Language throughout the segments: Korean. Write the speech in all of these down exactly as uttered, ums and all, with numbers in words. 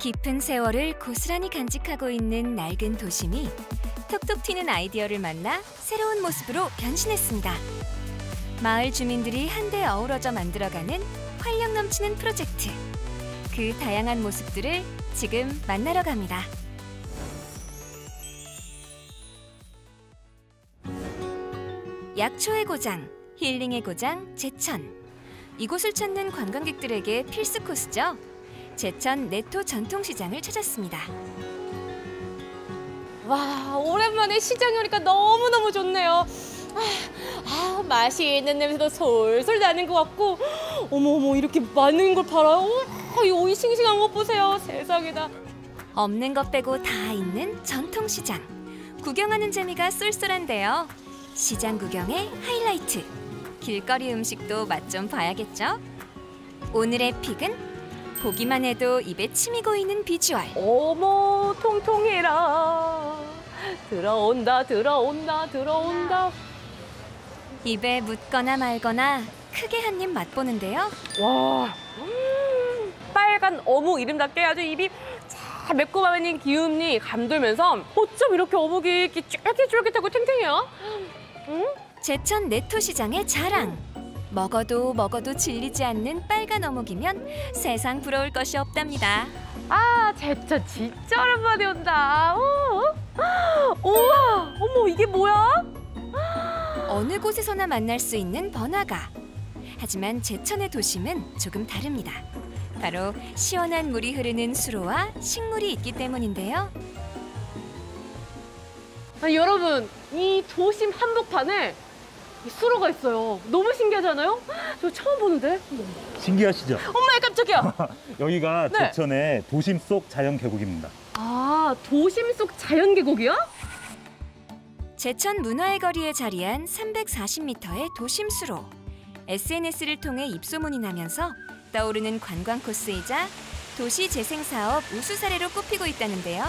깊은 세월을 고스란히 간직하고 있는 낡은 도심이 톡톡 튀는 아이디어를 만나 새로운 모습으로 변신했습니다. 마을 주민들이 한데 어우러져 만들어가는 활력 넘치는 프로젝트. 그 다양한 모습들을 지금 만나러 갑니다. 약초의 고장, 힐링의 고장, 제천. 이곳을 찾는 관광객들에게 필수 코스죠. 제천 내토 전통시장을 찾았습니다. 와, 오랜만에 시장에 오니까 너무너무 좋네요. 아, 아, 맛있는 냄새도 솔솔 나는 것 같고, 어머어머, 이렇게 많은 걸 팔아요? 오, 이 오이 싱싱한 것 보세요. 세상에나. 없는 것 빼고 다 있는 전통시장. 구경하는 재미가 쏠쏠한데요. 시장 구경의 하이라이트. 길거리 음식도 맛 좀 봐야겠죠? 오늘의 픽은 보기만 해도 입에 침이 고이는 비주얼. 어머, 통통해라. 들어온다, 들어온다, 들어온다. 입에 묻거나 말거나 크게 한 입 맛보는데요. 와, 음, 빨간 어묵 이름답게 아주 입이 잘 매콤한 기운이 감돌면서 어쩜 이렇게 어묵이 이렇게 쫄깃쫄깃하고 탱탱해요? 음? 제천 내토시장의 자랑. 먹어도 먹어도 질리지 않는 빨간 어묵이면 세상 부러울 것이 없답니다. 아, 제천 진짜 오랜만에 온다. 오, 우와, 어머, 이게 뭐야? 어느 곳에서나 만날 수 있는 번화가. 하지만 제천의 도심은 조금 다릅니다. 바로 시원한 물이 흐르는 수로와 식물이 있기 때문인데요. 아니, 여러분, 이 도심 한복판에 이 수로가 있어요. 너무 신기하잖아요? 저 처음 보는데? 신기하시죠? 엄마야, 깜짝이야! 여기가 네. 제천의 도심 속 자연 계곡입니다. 아, 도심 속 자연 계곡이요? 제천 문화의 거리에 자리한 삼백사십 미터의 도심 수로. 에스엔에스를 통해 입소문이 나면서 떠오르는 관광 코스이자 도시 재생 사업 우수 사례로 꼽히고 있다는데요.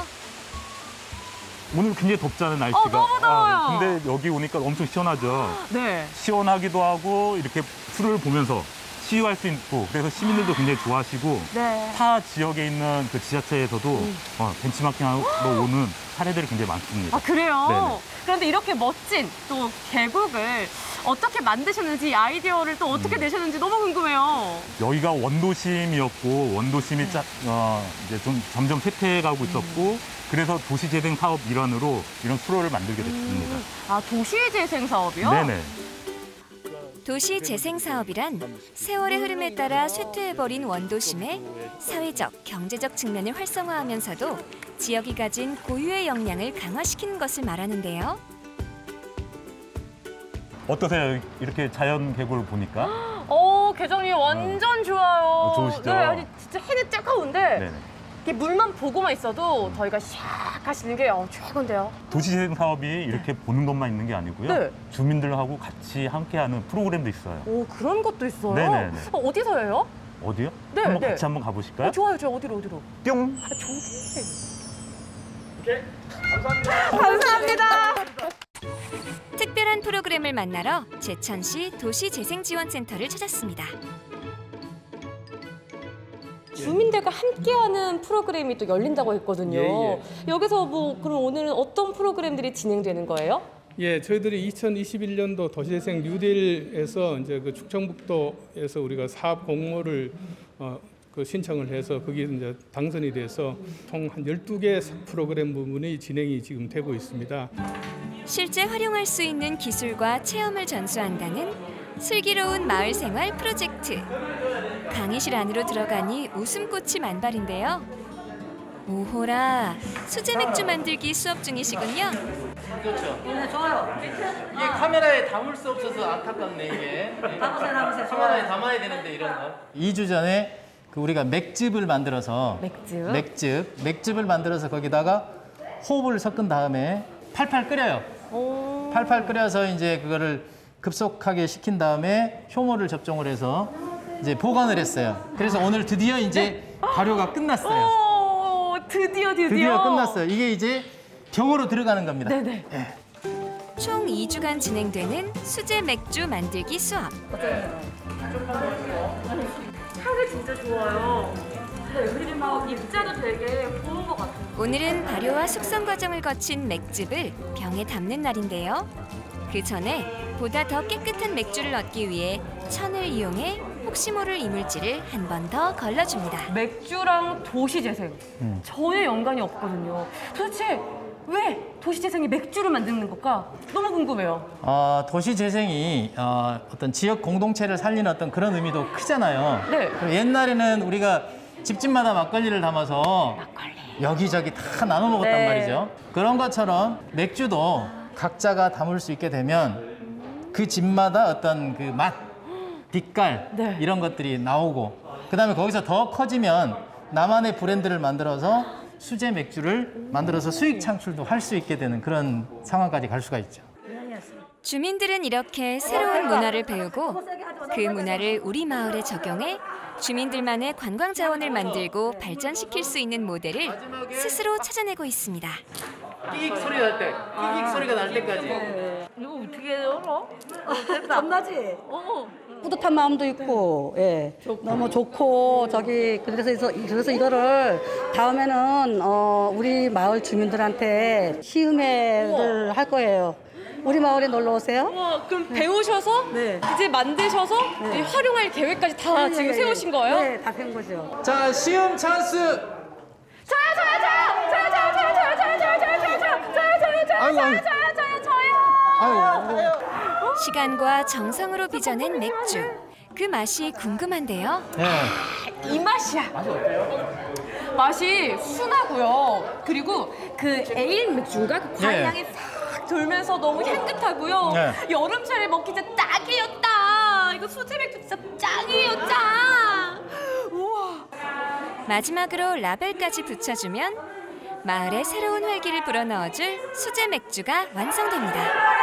오늘 굉장히 덥잖아요, 날씨가. 어, 너무 더워요. 아, 근데 여기 오니까 엄청 시원하죠. 네. 시원하기도 하고 이렇게 풀을 보면서 시유할 수 있고, 그래서 시민들도 굉장히 좋아하시고 네. 타 지역에 있는 그 지자체에서도 음. 어, 벤치마킹하러 오는 사례들이 굉장히 많습니다. 아, 그래요? 네네. 그런데 이렇게 멋진 또 계곡을 어떻게 만드셨는지, 아이디어를 또 어떻게 내셨는지 너무 궁금해요. 여기가 원도심이었고 원도심이 짜, 어, 이제 좀 점점 쇠퇴해가고 있었고 음. 그래서 도시재생 사업 일환으로 이런 수로를 만들게 됐습니다. 음. 아, 도시재생 사업이요? 네네. 도시 재생 사업이란 세월의 흐름에 따라 쇠퇴해버린 원도심의 사회적, 경제적 측면을 활성화하면서도 지역이 가진 고유의 역량을 강화시키는 것을 말하는데요. 어떠세요? 이렇게 자연 계곡을 보니까? 어, 계정이 완전 좋아요. 어, 좋으시죠? 네, 아니 진짜 해는 쬐까운데 네네. 이렇게 물만 보고만 있어도 저희가 샥 하시는 게 어, 최고인데요. 도시재생 사업이 이렇게 보는 것만 있는 게 아니고요. 네. 주민들하고 같이 함께하는 프로그램도 있어요. 오, 그런 것도 있어요? 네네네. 어, 어디서 해요? 어디요? 네, 한번 네. 같이 한번 가보실까요? 어, 좋아요, 좋아요. 어디로, 어디로? 뿅! 아, 좋은데. 오케이, 감사합니다. 감사합니다. 특별한 프로그램을 만나러 제천시 도시재생지원센터를 찾았습니다. 주민들과 함께하는 프로그램이 또 열린다고 했거든요. 예, 예. 여기서 뭐 그럼 오늘은 어떤 프로그램들이 진행되는 거예요? 예, 저희들이 이천이십일 년도 도시재생 뉴딜에서 이제 그 충청북도에서 우리가 사업 공모를 어, 그 신청을 해서 거기에 이제 당선이 돼서 총 한 열두 개 프로그램 부분이 진행이 지금 되고 있습니다. 실제 활용할 수 있는 기술과 체험을 전수한다는 슬기로운 마을 생활 프로젝트. 강의실 안으로 들어가니 웃음꽃이 만발인데요. 오호라, 수제 맥주 만들기 수업 중이시군요. 그렇죠. 네, 좋아요. 이게 카메라에 담을 수 없어서 안타깝네, 이게. 담으세요, 담으세요. 카메라에 담아야 되는데, 이런 거. 이 주 전에 그 우리가 맥즙을 만들어서 맥즙? 맥즙, 맥즙을 만들어서 거기다가 호흡을 섞은 다음에 팔팔 끓여요. 오. 팔팔 끓여서 이제 그거를 급속하게 식힌 다음에 효모를 접종을 해서 이제 보관을 했어요. 그래서 오늘 드디어 이제 발효가 끝났어요. 오, 드디어, 드디어. 드디어 끝났어요. 이게 이제 병으로 들어가는 겁니다. 네네. 예. 총 이 주간 진행되는 수제 맥주 만들기 수업. 향이 진짜 좋아요. 그리고 막 입자도 되게 고운 것 같아요. 오늘은 발효와 숙성 과정을 거친 맥즙을 병에 담는 날인데요. 그 전에 보다 더 깨끗한 맥주를 얻기 위해 천을 이용해 혹시 모를 이물질을 한 번 더 걸러줍니다. 맥주랑 도시재생 음. 전혀 연관이 없거든요. 도대체 왜 도시재생이 맥주를 만드는 걸까? 너무 궁금해요. 어, 도시 재생이 어, 어떤 지역 공동체를 살리는 어떤 그런 의미도 크잖아요. 네. 그리고 옛날에는 우리가 집집마다 막걸리를 담아서 여기저기 다 나눠 먹었단 네. 말이죠. 그런 것처럼 맥주도 각자가 담을 수 있게 되면 그 집마다 어떤 그 맛, 빛깔 네. 이런 것들이 나오고 그다음에 거기서 더 커지면 나만의 브랜드를 만들어서 수제 맥주를 만들어서 수익 창출도 할 수 있게 되는 그런 상황까지 갈 수가 있죠. 주민들은 이렇게 새로운 문화를 배우고 그 문화를 우리 마을에 적용해 주민들만의 관광 자원을 만들고 발전시킬 수 있는 모델을 스스로 찾아내고 있습니다. 끼익 소리 날 때, 끼익 소리가 날 때까지. 이거 어떻게 열어? 겁나지? 어. 뿌듯한 마음도 있고, 예, 너무 좋고 저기 그래서 그래서 이거를 다음에는 어, 우리 마을 주민들한테 시음회를 할 거예요. 우리 마을에 놀러 오세요. 와, 그럼 배우셔서 네. 이제 만드셔서 이 활용할 계획까지 다 지금 예, 예, 세우신 예. 거예요? 네, 다 세운 거죠. 자, 시음 찬스. 저요, 저요, 저요, 저요, 저요, 저요, 저요, 저요, 저요, 저요, 저요, 저요, 저요, 저요, 아이고, 아이고. 저요, 저요, 저요. 아유, 시간과 정성으로 빚어낸 맥주. 그 맛이 궁금한데요. 네. 이 맛이야. 맛이 어때요? 맛이 순하고요. 그리고 그 에일 맥주인가? 그 과일향이 싹 돌면서 너무 향긋하고요. 네. 여름철에 먹기 진짜 딱이에요, 딱. 이거 수제 맥주 진짜 짱이에요, 짱. 우와. 마지막으로 라벨까지 붙여주면 마을에 새로운 활기를 불어넣어줄 수제 맥주가 완성됩니다.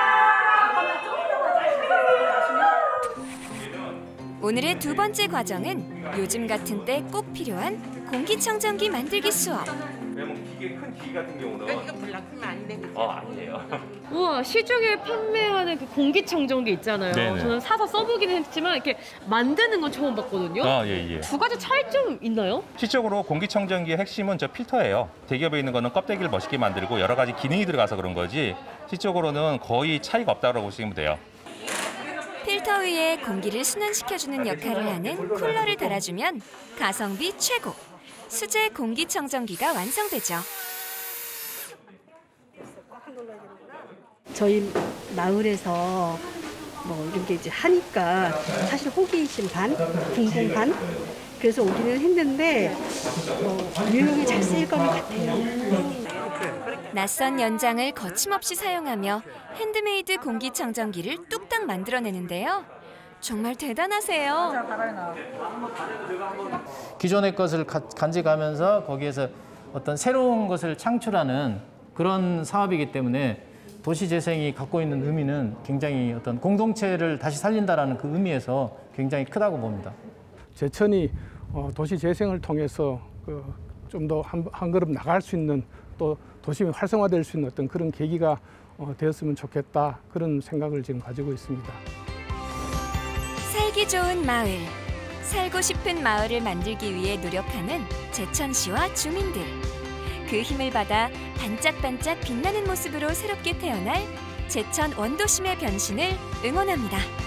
오늘의 두 번째 과정은 요즘 같은 때 꼭 필요한 공기청정기 만들기 수업. 기계 큰 기계 같은 경우는 이거 불났으면 안 되겠지. 어 아니에요. 우와, 시중에 판매하는 그 공기청정기 있잖아요. 네네. 저는 사서 써보긴 했지만 이렇게 만드는 건 처음 봤거든요. 아 예예. 두 가지 차이점 있나요? 실적으로 공기청정기의 핵심은 저 필터예요. 대기업에 있는 거는 껍데기를 멋있게 만들고 여러 가지 기능이 들어가서 그런 거지 실적으로는 거의 차이가 없다고 보시면 돼요. 필터 위에 공기를 순환시켜주는 역할을 하는 쿨러를 달아주면 가성비 최고! 수제 공기청정기가 완성되죠. 저희 마을에서 뭐 이런 게 이제 하니까 사실 호기심 반, 궁금 반. 그래서 오기는 했는데 뭐 유용히 잘 쓰일 것 같아요. 낯선 연장을 거침없이 사용하며 핸드메이드 공기청정기를 뚝딱 만들어내는데요. 정말 대단하세요. 기존의 것을 가, 간직하면서 거기에서 어떤 새로운 것을 창출하는 그런 사업이기 때문에 도시재생이 갖고 있는 의미는 굉장히 어떤 공동체를 다시 살린다라는 그 의미에서 굉장히 크다고 봅니다. 제천이 어, 도시 재생을 통해서 그 좀 더 한 한 걸음 나갈 수 있는 또 도심이 활성화될 수 있는 어떤 그런 계기가 어, 되었으면 좋겠다 그런 생각을 지금 가지고 있습니다. 살기 좋은 마을, 살고 싶은 마을을 만들기 위해 노력하는 제천시와 주민들. 그 힘을 받아 반짝반짝 빛나는 모습으로 새롭게 태어날 제천 원도심의 변신을 응원합니다.